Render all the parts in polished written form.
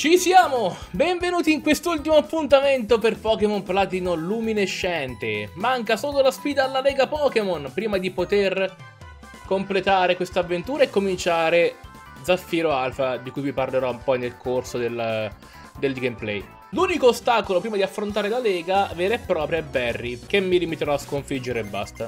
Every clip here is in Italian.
Ci siamo! Benvenuti in quest'ultimo appuntamento per Pokémon Platino Luminescente. Manca solo la sfida alla Lega Pokémon prima di poter completare questa avventura e cominciare Zaffiro Alpha, di cui vi parlerò un po' nel corso del gameplay. L'unico ostacolo prima di affrontare la Lega vera e propria è Barry, che mi limiterò a sconfiggere e basta.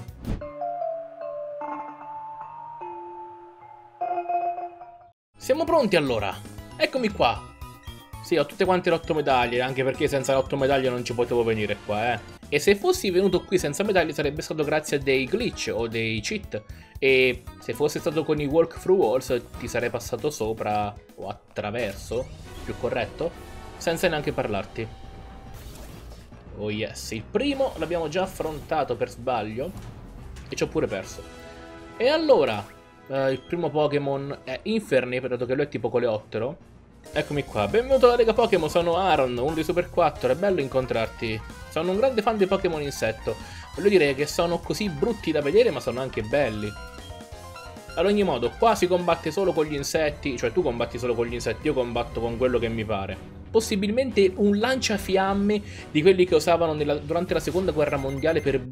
Siamo pronti allora? Eccomi qua. Sì, ho tutte quante le 8 medaglie, anche perché senza le 8 medaglie non ci potevo venire qua, E se fossi venuto qui senza medaglie sarebbe stato grazie a dei glitch o dei cheat. E se fosse stato con i walkthrough walls ti sarei passato sopra o attraverso, più corretto, senza neanche parlarti. Oh yes, il primo l'abbiamo già affrontato per sbaglio e ci ho pure perso. E allora, il primo Pokémon è Infernape, dato che lui è tipo coleottero. Eccomi qua, benvenuto alla Lega Pokémon, sono Aaron, uno dei Super 4, è bello incontrarti. Sono un grande fan dei Pokémon insetto. Voglio dire che sono così brutti da vedere, ma sono anche belli. Ad ogni modo, qua si combatte solo con gli insetti, cioè tu combatti solo con gli insetti, io combatto con quello che mi pare. Possibilmente un lanciafiamme di quelli che usavano durante la seconda guerra mondiale per...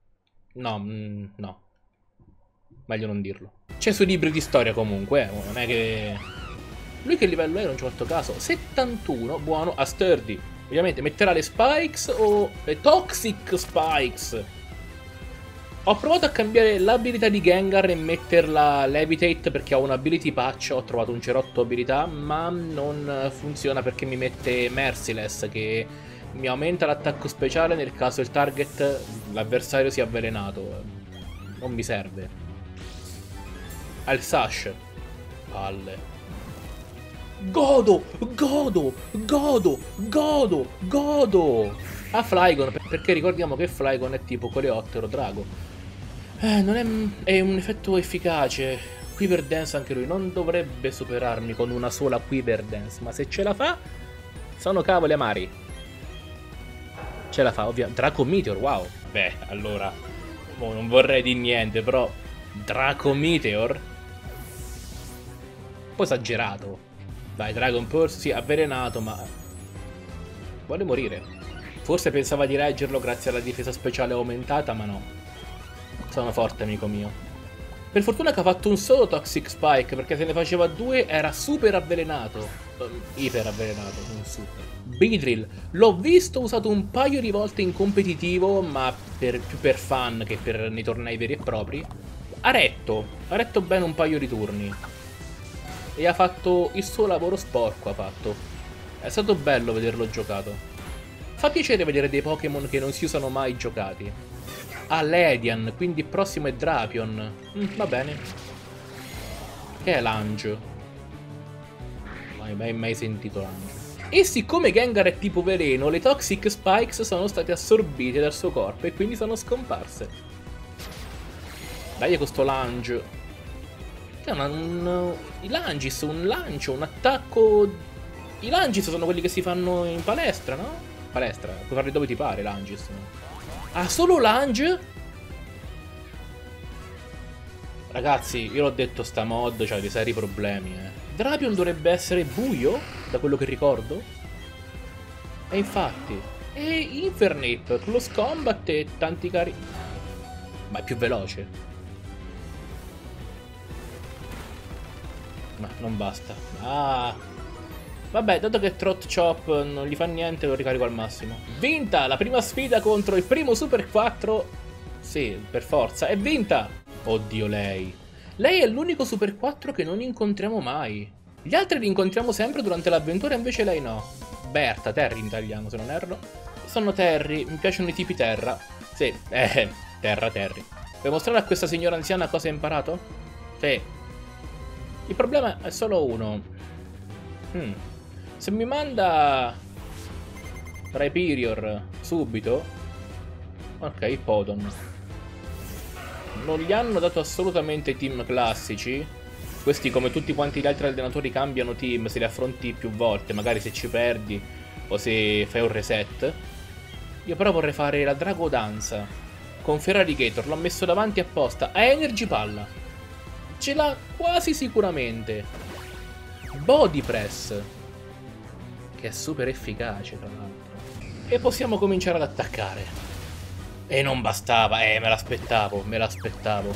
No. Meglio non dirlo. C'è sui libri di storia comunque, non è che... Lui che livello è? Non ci ho fatto caso. 71, buono, a Sturdy. Ovviamente metterà le Spikes o le Toxic Spikes. Ho provato a cambiare l'abilità di Gengar e metterla Levitate perché ho un ability patch, ho trovato un cerotto abilità, ma non funziona perché mi mette Merciless, che mi aumenta l'attacco speciale nel caso il target, l'avversario sia avvelenato. Non mi serve. Al Sash. Palle. Godo! A Flygon, perché ricordiamo che Flygon è tipo coleottero drago. Non è un effetto efficace. Quiver Dance anche lui non dovrebbe superarmi con una sola Quiver Dance, ma se ce la fa, sono cavoli amari. Ce la fa, ovviamente. Draco Meteor, wow. Beh, allora, non vorrei dire niente, però Draco Meteor? Un po' esagerato. Dai, Dragon Pulse, sì, avvelenato, ma... vuole morire. Forse pensava di reggerlo grazie alla difesa speciale aumentata, ma no. Sono forte, amico mio. Per fortuna che ha fatto un solo Toxic Spike, perché se ne faceva due era super avvelenato. Iper avvelenato, non super. Beedrill, l'ho visto usato un paio di volte in competitivo, ma più per fan che nei tornei veri e propri. Ha retto bene un paio di turni. E ha fatto il suo lavoro sporco, ha fatto. È stato bello vederlo giocato. Fa piacere vedere dei Pokémon che non si usano mai giocati. Ah, Ledian, quindi il prossimo è Drapion. Va bene. Che è Lange? Mai sentito Lange. E siccome Gengar è tipo veleno, le Toxic Spikes sono state assorbite dal suo corpo e quindi sono scomparse. Dai questo Lange. I Langis, un lancio, un attacco... I Langis sono quelli che si fanno in palestra, no? Palestra, puoi farli dove ti pare, Langis. Ah, solo Lange? Ragazzi, io l'ho detto, sta mod c'ha dei seri problemi, Drapion dovrebbe essere buio, da quello che ricordo. E infatti. E Infernape, Close Combat e tanti cari... Ma è più veloce. Ma non basta. Ah. Vabbè, dato che Trot Chop non gli fa niente, lo ricarico al massimo. Vinta la prima sfida contro il primo Super 4. Sì, per forza. È vinta! Oddio, lei. Lei è l'unico Super 4 che non incontriamo mai. Gli altri li incontriamo sempre durante l'avventura, invece lei no. Berta, Terry in italiano, se non erro. Sono Terry, mi piacciono i tipi terra. Sì, terra, Terry. Vuoi mostrare a questa signora anziana cosa hai imparato? Sì. Il problema è solo uno. Se mi manda Rhyperior subito. Ok, Podon. Non gli hanno dato assolutamente team classici. Questi, come tutti quanti gli altri allenatori, cambiano team se li affronti più volte. Magari se ci perdi o se fai un reset. Io però vorrei fare la Dragodanza con Feraligatr. L'ho messo davanti apposta. A Energy Palla. Ce l'ha quasi sicuramente. Body Press. che è super efficace tra l'altro. E possiamo cominciare ad attaccare. E non bastava, me l'aspettavo, me l'aspettavo.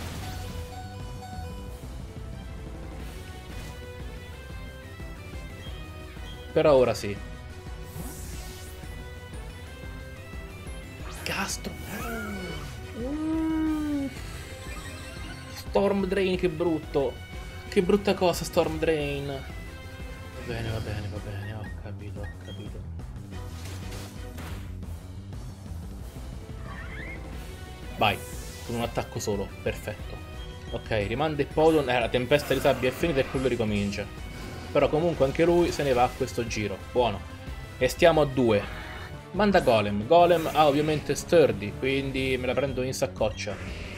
Però ora sì. Castro. Storm Drain, che brutto. Che brutta cosa, Storm Drain. Va bene, va bene, va bene. Ho capito, ho capito. Vai, con un attacco solo, perfetto. Ok, rimanda Hippodon. La tempesta di sabbia è finita e quello ricomincia. Però comunque anche lui se ne va a questo giro. Buono. E stiamo a 2. Manda Golem. Golem ha ovviamente Sturdy, quindi me la prendo in saccoccia.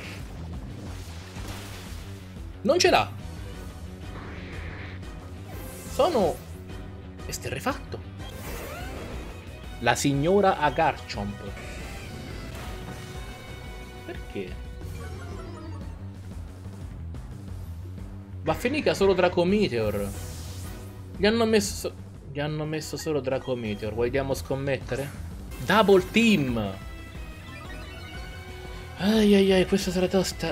Non ce l'ha. Sono esterrefatto. La signora Agarchomp. Perché? Va a finire solo Draco Meteor. Gli hanno messo solo Draco Meteor. Vogliamo scommettere? Double Team. Ai ai ai, questa sarà tosta.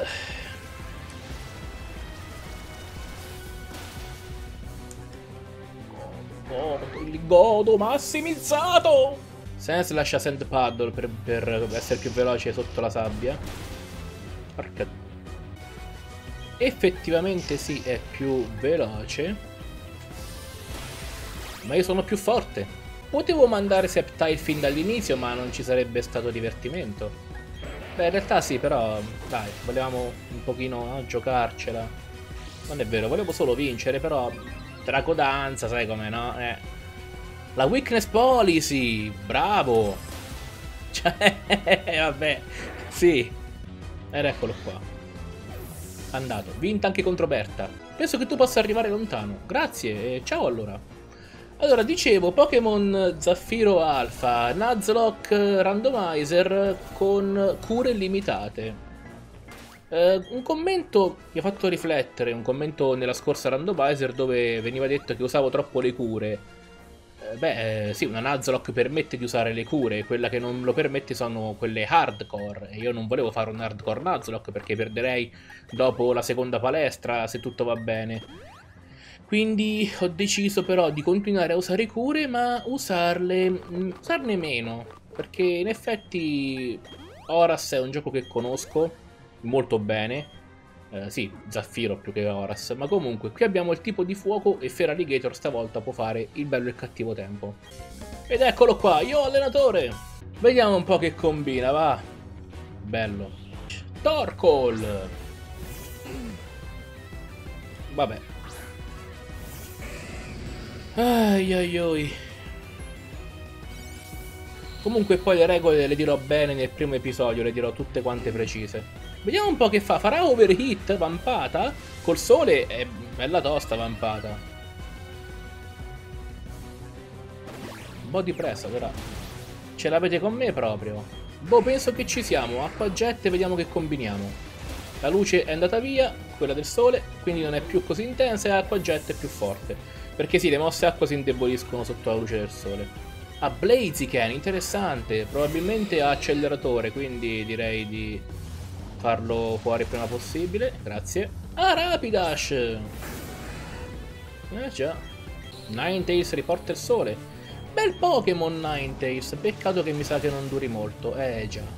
Il godo massimizzato. Sense lascia Sand Paddle per essere più veloce sotto la sabbia. Porca. Effettivamente sì, è più veloce. Ma io sono più forte. Potevo mandare Sceptile fin dall'inizio, ma non ci sarebbe stato divertimento. Beh, in realtà sì, però dai, volevamo un pochino giocarcela. Non è vero, volevo solo vincere, però Dracodanza, sai come no? La weakness policy, bravo. Cioè, vabbè, sì. Ed eccolo qua. Andato, vinta anche contro Berta. Penso che tu possa arrivare lontano. Grazie, e ciao allora. Allora, dicevo, Pokémon Zaffiro Alpha, Nuzlocke Randomizer con cure limitate. Un commento mi ha fatto riflettere, un commento nella scorsa Randomizer dove veniva detto che usavo troppo le cure. Sì, una Nuzlocke permette di usare le cure, quella che non lo permette sono quelle hardcore, e io non volevo fare un hardcore Nuzlocke perché perderei dopo la seconda palestra se tutto va bene. Quindi ho deciso però di continuare a usare cure, ma usarne meno, perché in effetti Horas è un gioco che conosco molto bene. Sì, Zaffiro più che Horas, ma comunque qui abbiamo il tipo di fuoco e Feraligatr stavolta può fare il bello e il cattivo tempo. Ed eccolo qua, io allenatore! Vediamo un po' che combina, va! Bello. Torkoal! Vabbè. Ai ai ai. Comunque poi le regole le dirò bene nel primo episodio, le dirò tutte quante precise. Vediamo un po' che fa. Farà overhit vampata? Col sole è bella tosta vampata. Body press però. Ce l'avete con me proprio. Boh, penso che ci siamo. Acqua jet, vediamo che combiniamo. La luce è andata via, quella del sole, quindi non è più così intensa e acqua jet è più forte. Perché sì, le mosse acqua si indeboliscono sotto la luce del sole. Ah, Blaziken, interessante. Probabilmente ha acceleratore, quindi direi di farlo fuori il prima possibile. Grazie. Ah, Rapidash! Già. Ninetales riporta il sole. Bel Pokémon Ninetales. Peccato che mi sa che non duri molto. Già.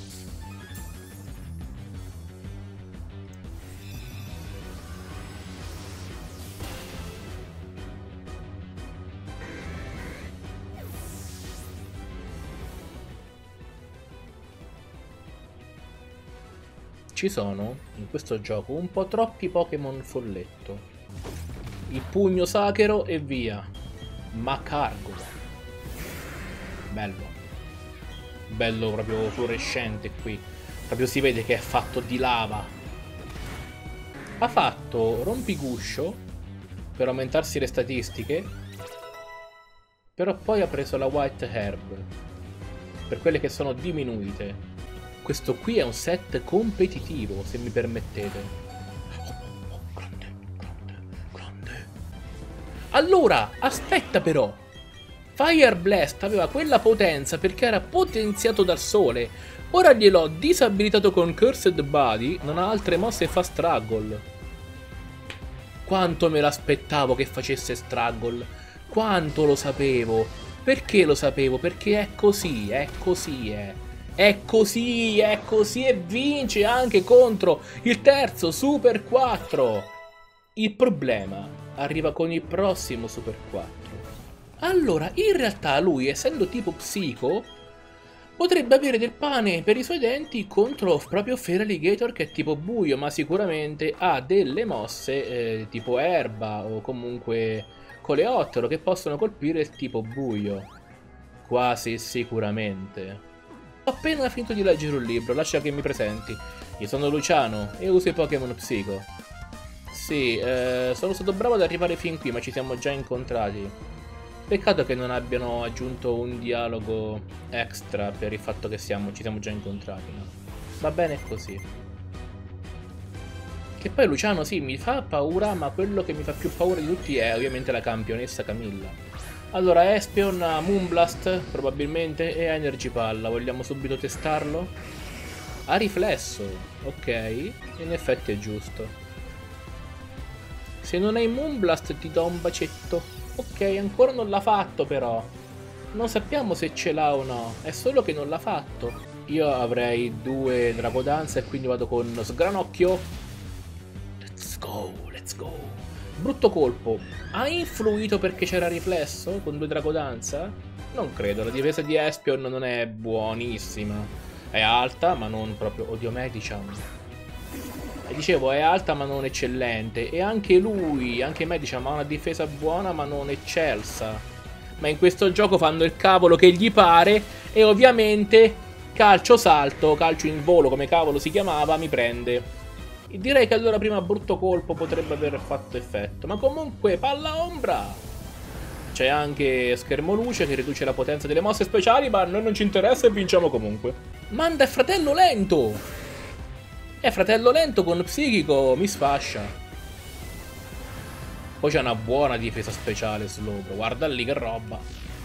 Ci sono, in questo gioco, un po' troppi Pokémon folletto. Il pugno sacro e via. Macargo. Bello. Bello proprio fluorescente qui. Proprio si vede che è fatto di lava. Ha fatto rompiguscio per aumentarsi le statistiche. Però poi ha preso la White Herb per quelle che sono diminuite. Questo qui è un set competitivo, se mi permettete. Oh, grande, grande, grande. Allora, aspetta però. Fire Blast aveva quella potenza perché era potenziato dal sole. Ora gliel'ho disabilitato con Cursed Body, non ha altre mosse e fa Struggle. Quanto me l'aspettavo che facesse Struggle. Quanto lo sapevo. Perché lo sapevo? Perché è così, è così, è. È così e vince anche contro il terzo Super 4. Il problema arriva con il prossimo Super 4. Allora, in realtà lui, essendo tipo psico, potrebbe avere del pane per i suoi denti contro proprio Feraligatr che è tipo buio, ma sicuramente ha delle mosse tipo erba o comunque coleottero che possono colpire il tipo buio. Quasi sicuramente. Ho appena finito di leggere un libro, lascia che mi presenti. Io sono Luciano e uso i Pokémon Psico. Sì, sono stato bravo ad arrivare fin qui, ma ci siamo già incontrati. Peccato che non abbiano aggiunto un dialogo extra per il fatto che ci siamo già incontrati, no? Va bene così. Che poi Luciano sì, mi fa paura, ma quello che mi fa più paura di tutti è ovviamente la campionessa Camilla. Allora, Espeon ha Moonblast, probabilmente, e ha Energy Palla. Vogliamo subito testarlo? Ha riflesso, ok, in effetti è giusto. Se non hai Moonblast ti do un bacetto. Ok, ancora non l'ha fatto però. Non sappiamo se ce l'ha o no, è solo che non l'ha fatto. Io avrei 2 Dragodanza e quindi vado con Sgranocchio. Let's go, let's go. Brutto colpo. Ha influito perché c'era riflesso con 2 Dragodanza? Non credo, la difesa di Espeon non è buonissima. È alta, ma non proprio... Oddio, Medicham. E dicevo, è alta ma non eccellente. E anche lui, anche Medicham, ha una difesa buona ma non eccelsa. Ma in questo gioco fanno il cavolo che gli pare. E ovviamente calcio salto, calcio in volo come cavolo si chiamava, mi prende. Direi che allora prima brutto colpo potrebbe aver fatto effetto. Ma comunque palla ombra. C'è anche schermo luce che riduce la potenza delle mosse speciali, ma a noi non ci interessa e vinciamo comunque. Manda il fratello lento. Fratello lento con psichico mi sfascia. Poi c'è una buona difesa speciale Slowbro. Guarda lì che roba.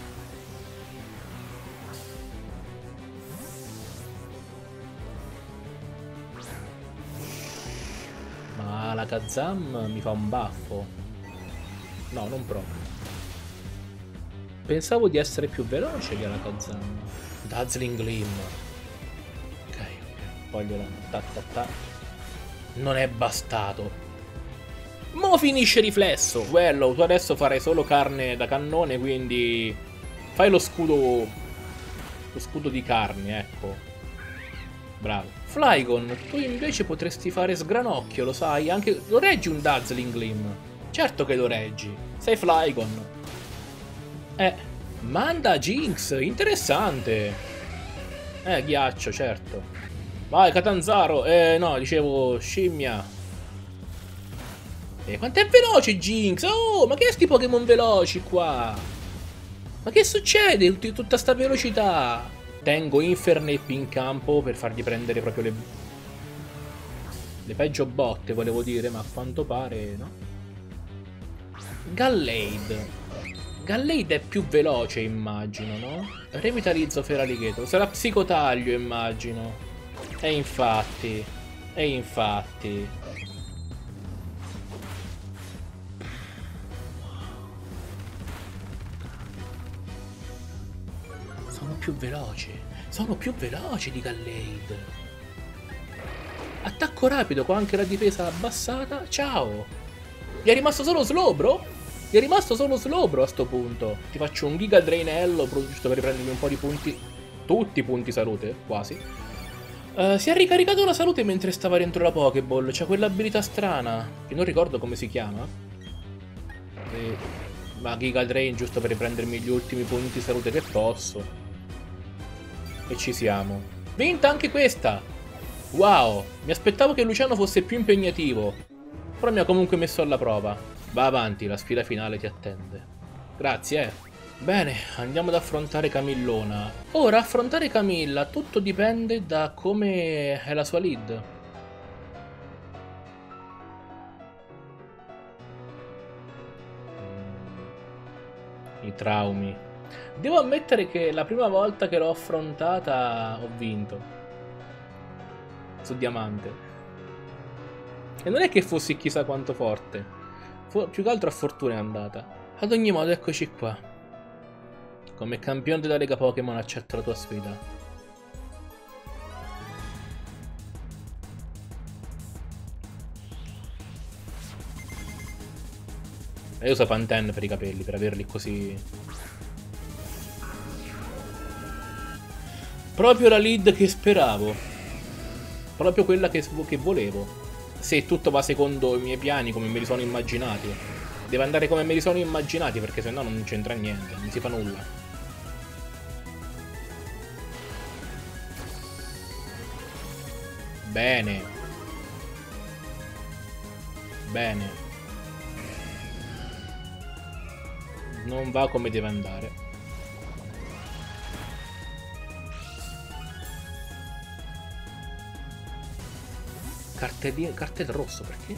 Ma la Kazam mi fa un baffo. No, non proprio. Pensavo di essere più veloce che la Kazam. Dazzling Gleam. Ok. Voglio la ta ta ta. Non è bastato. Mo finisce riflesso. Quello, tu adesso farai solo carne da cannone, quindi fai lo scudo. Lo scudo di carne, ecco. Bravo. Flygon, tu invece potresti fare Sgranocchio, lo sai? Anche lo reggi un Dazzling Gleam. Certo che lo reggi. Sei Flygon. Manda Jinx, interessante. Ghiaccio, certo. Vai, Catanzaro. No, dicevo scimmia. Quanto è veloce Jinx? Oh, ma che sti Pokémon veloci qua? Ma che succede? Tutta sta velocità. Tengo Infernape in campo per fargli prendere proprio le peggio botte, volevo dire, ma a quanto pare no. Gallade. Gallade è più veloce, immagino, no? Revitalizzo Feraligatr. Sarà psicotaglio, immagino. E infatti. Sono più veloci di Gallade. Attacco rapido con anche la difesa abbassata. Ciao. Gli è rimasto solo Slowbro? Gli è rimasto solo Slowbro a sto punto. Ti faccio un Giga Drainello giusto per riprendermi un po' di punti. Tutti i punti salute, quasi. Si è ricaricato la salute mentre stava dentro la Pokéball. C'ha quell'abilità strana, che non ricordo come si chiama. Ma Giga Drain giusto per riprendermi gli ultimi punti salute che posso. E ci siamo. Vinta anche questa! Wow, mi aspettavo che Luciano fosse più impegnativo. Però mi ha comunque messo alla prova. Va avanti, la sfida finale ti attende. Grazie. Bene, andiamo ad affrontare Camillona. Ora, affrontare Camilla, tutto dipende da come è la sua lead. I traumi. Devo ammettere che la prima volta che l'ho affrontata ho vinto. Su Diamante. E non è che fossi chissà quanto forte. Più che altro a fortuna è andata. Ad ogni modo, eccoci qua. Come campione della Lega Pokémon accetto la tua sfida. E io uso Pantene per i capelli, per averli così. Proprio la lead che speravo. Proprio quella che volevo. Se tutto va secondo i miei piani, come me li sono immaginati. Deve andare come me li sono immaginati, perché sennò non c'entra niente, non si fa nulla. Bene. Bene. Non va come deve andare. Cartello rosso, perché?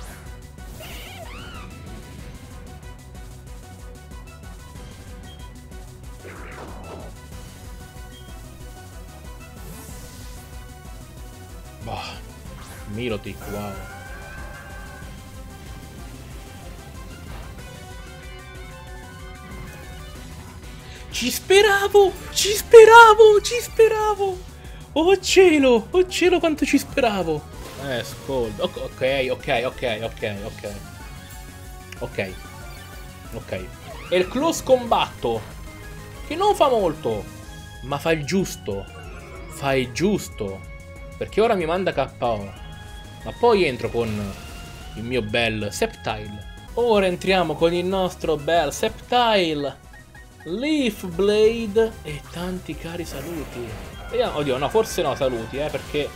Boh. Milotic, wow. Ci speravo! Ci speravo! Ci speravo! Oh cielo! Oh cielo quanto ci speravo! Scold. Ok. E il close combatto. Che non fa molto. Ma fa il giusto. Fa il giusto. Perché ora mi manda KO. Ma poi entro con il mio bel Sceptile. Ora entriamo con il nostro bel Sceptile. Leaf Blade e tanti cari saluti. Vediamo, oddio, no, forse no, saluti, perché...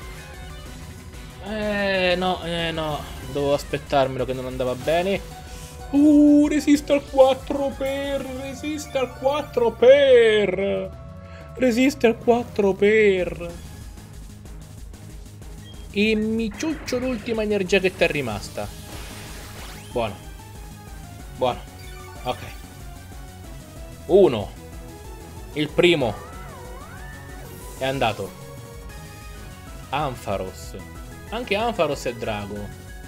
no, dovevo aspettarmelo che non andava bene. Resiste al 4 per, resiste al 4 per. Resiste al 4 per. E mi ciuccio l'ultima energia che ti è rimasta. Buono. Buono. Ok. 1. Il primo è andato. Ampharos. Anche Ampharos è drago.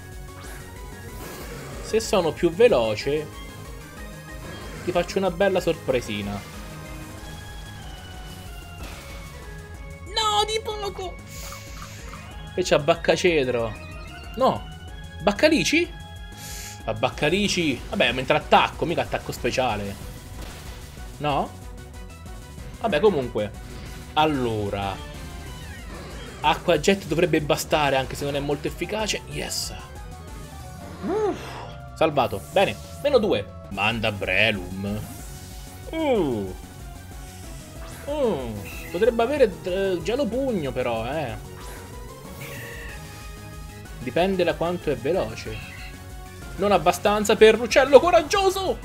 Se sono più veloce ti faccio una bella sorpresina. No, di poco. E c'ha Baccacedro. No, Baccalici? A Baccalici. Vabbè, mentre attacco, mica attacco speciale. No? Vabbè, comunque. Allora, Acqua Jet dovrebbe bastare, anche se non è molto efficace. Yes. Salvato. Bene. -2. Manda Breloom. Potrebbe avere Gelo Pugno, però, Dipende da quanto è veloce. Non abbastanza per l'uccello coraggioso.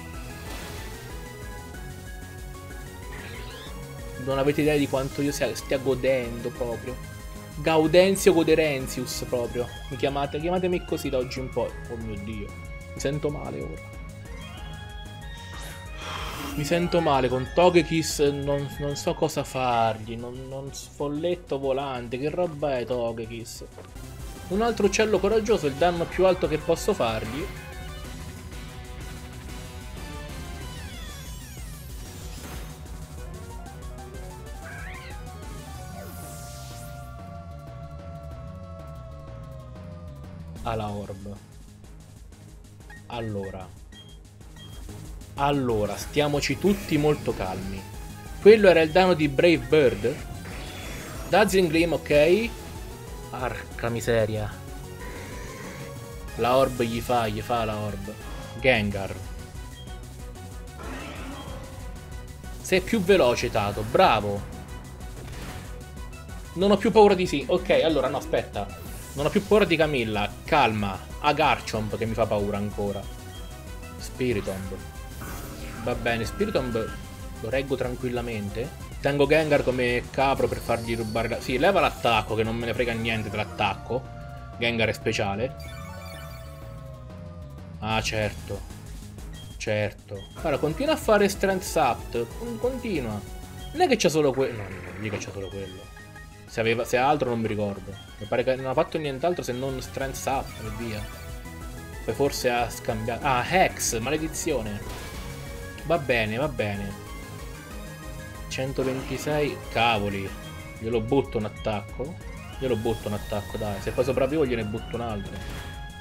Non avete idea di quanto io stia godendo proprio. Gaudenzio Goderenzius proprio. Chiamatemi così da oggi in poi. Oh mio Dio. Mi sento male ora. Mi sento male con Togekiss. Non so cosa fargli. Non folletto volante. Che roba è Togekiss? Un altro uccello coraggioso. Il danno più alto che posso fargli. Alla orb. Allora, stiamoci tutti molto calmi. Quello era il danno di Brave Bird. Dazzling Gleam, ok. Porca miseria. La orb gli fa la orb. Gengar. Sei più veloce, Tato, bravo. Non ho più paura di sì. Ok, allora no, aspetta. Non ho più paura di Camilla, calma. Ha Garchomp che mi fa paura ancora. Spiritomb. Va bene, Spiritomb lo reggo tranquillamente. Tengo Gengar come capro per fargli rubare la... Sì, leva l'attacco che non me ne frega niente dell'attacco. Gengar è speciale. Ah, certo. Certo. Guarda, continua a fare strength up. Continua. Non è che c'è solo quello. No, non mica c'è solo quello. Se ha altro non mi ricordo. Mi pare che non ha fatto nient'altro se non strength up e via. Poi forse ha scambiato. Ah, Hex, maledizione. Va bene, va bene. 126. Cavoli. Glielo butto un attacco. Glielo butto un attacco, dai. Se poi sopravvivo gliene butto un altro.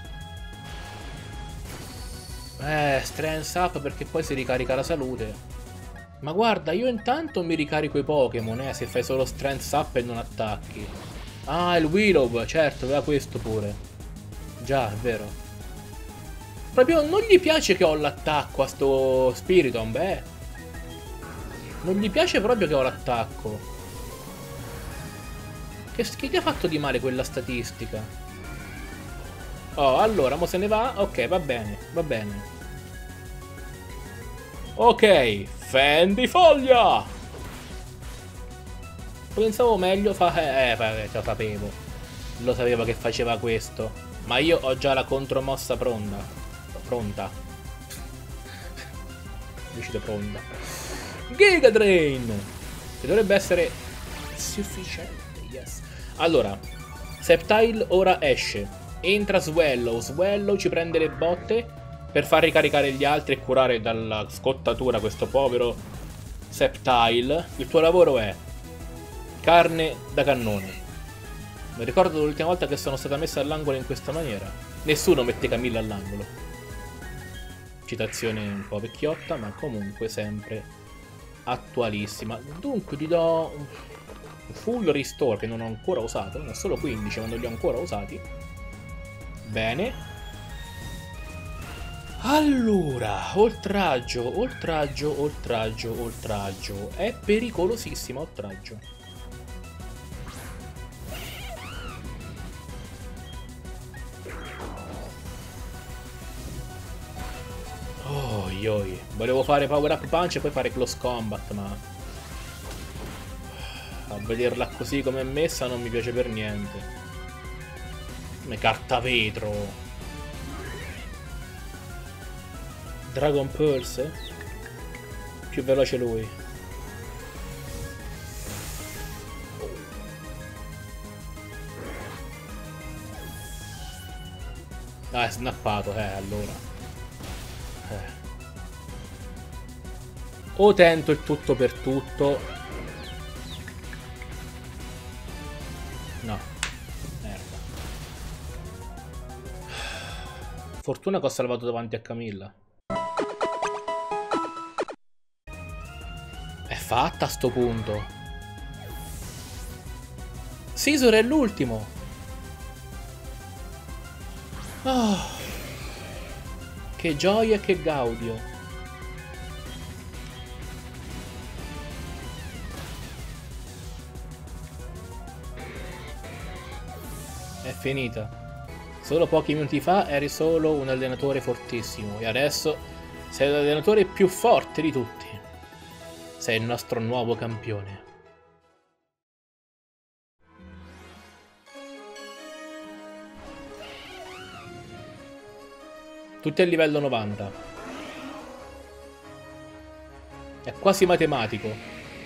Strength up perché poi si ricarica la salute. Ma guarda, io intanto mi ricarico i Pokémon, se fai solo strength up e non attacchi. Ah, il Willow, certo, aveva questo pure. Già, è vero. Proprio non gli piace che ho l'attacco a sto Spiritomb, beh. Non gli piace proprio che ho l'attacco. Che ti ha fatto di male quella statistica? Oh, allora, mo se ne va. Ok, va bene, va bene. Ok, Fendifoglia! Pensavo meglio lo sapevo. Lo sapevo che faceva questo. Ma io ho già la contromossa pronta. Pronta. Decide pronta. Giga Drain! Che dovrebbe essere sufficiente, yes. Allora, Sceptile ora esce. Entra Swellow. Swellow ci prende le botte per far ricaricare gli altri e curare dalla scottatura questo povero Sceptile. Il tuo lavoro è carne da cannone. Mi ricordo l'ultima volta che sono stata messa all'angolo in questa maniera. Nessuno mette Camilla all'angolo. Citazione un po' vecchiotta, ma comunque sempre attualissima. Dunque ti do un full restore che non ho ancora usato. Ne ho solo 15 ma non li ho ancora usati. Bene. Allora, oltraggio, oltraggio, oltraggio, oltraggio. È pericolosissimo oltraggio. Oh, yoi. Volevo fare power up punch e poi fare close combat, ma a vederla così come è messa non mi piace per niente. Come carta vetro. Dragon Pulse? Più veloce lui. Ah, è snappato, allora. O tento il tutto per tutto. No. Merda. Fortuna che ho salvato davanti a Camilla. È fatta a sto punto. Scizor è l'ultimo. Oh, che gioia e che gaudio. È finita. Solo pochi minuti fa eri solo un allenatore fortissimo e adesso sei l'allenatore più forte di tutti. Sei il nostro nuovo campione. Tutti a livello 90. È quasi matematico.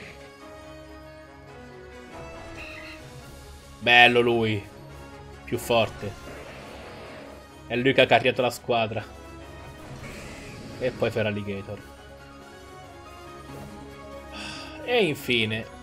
Bello lui. Più forte. È lui che ha carriato la squadra. E poi Feraligator. E infine